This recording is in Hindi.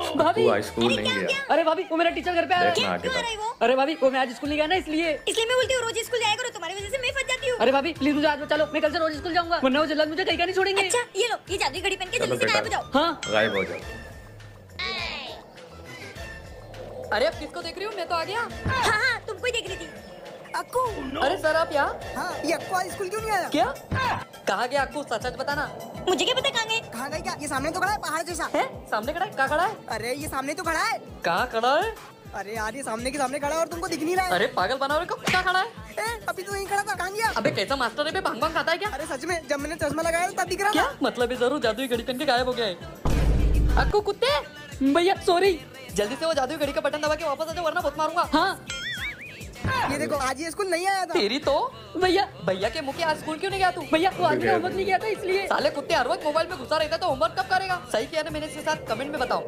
भाभी तू आज स्कूल नहीं गया। अरे भाभी वो मेरा टीचर घर पे आ रहा देखना है। आगे तक। वो अरे भाभी वो मैं आज स्कूल नहीं गया ना इसलिए मैं बोलती हूँ रोज स्कूल जाया करो, तुम्हारी वजह से मैं फंस जाती हूँ। अरे भाभी प्लीज मुझे आज बचा लो, मैं कल से रोज स्कूल जाऊंगा, वरना वो जल्द मुझे कहीं का नहीं छोड़ेंगे। अच्छा ये लो, ये जादुई घड़ी पहन के चलो जल्दी से गायब हो बेटा। जाओ। हाँ गायब हो जाओ। अरे अब किसको देख रही हूँ, मैं तो आ गया। हाँ तुमको ही देख रही थी। अक्कू। अरे सर आप यहाँ हाँ, ये अक्कू आज स्कूल क्यों नहीं आया? क्या कहा गया आपको, सच सच बताना। मुझे क्या पता कहाँ गए? कहाँ गई क्या? ये सामने तो खड़ा है पहाड़ जैसा। है सामने खड़ा है, कहाँ खड़ा है? अरे ये सामने तो खड़ा है। कहाँ खड़ा है? अरे यार ये सामने के सामने खड़ा है और तुमको दिख नहीं रहा है। अरे पागल बना रहे हो, कहाँ खड़ा है? अभी तो यहीं खड़ा था, कहाँ गया? अबे कैसा मास्टर है बे, भांग भांग खाता है क्या? अरे सच में जब मैंने चश्मा लगाया तब दिख रहा क्या था। मतलब है, जरूर जादुई घड़ी पहन के गायब हो गया है। अक्कू कुत्ते भैया सॉरी, जल्दी से वो जादुई घड़ी का बटन दबा के वापस आ जाओ वरना बहुत मारूंगा। हाँ ये देखो आज ये स्कूल नहीं आया था। तेरी तो भैया भैया के मुंह के आज स्कूल क्यों नहीं गया तू? भैया वो आज होमवर्क नहीं किया था इसलिए। साले कुत्ते हर वक्त मोबाइल में घुसा रहता है तो होमवर्क कब करेगा? सही किया ना मैंने इसके साथ, कमेंट में बताओ।